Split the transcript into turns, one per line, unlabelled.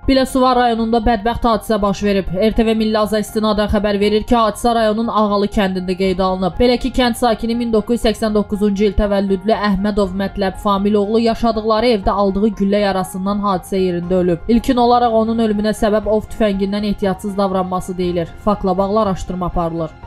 Biləsuvar rayonunda bədbəxt hadisə baş verib. RTV Milli Aza istinadən xəbər verir ki, hadisə rayonun Ağalı kəndində qeydə alınıb. Belə ki, kənd sakini 1989-cu il təvəllüdlü Əhmədov Mətləb Familoğlu yaşadıkları evdə aldığı güllə yarasından hadisə yerində ölüb. İlkin olaraq onun ölümünə səbəb ov tüfəngindən ehtiyatsız davranması deyilir. Faktla bağlı araşdırma aparılır.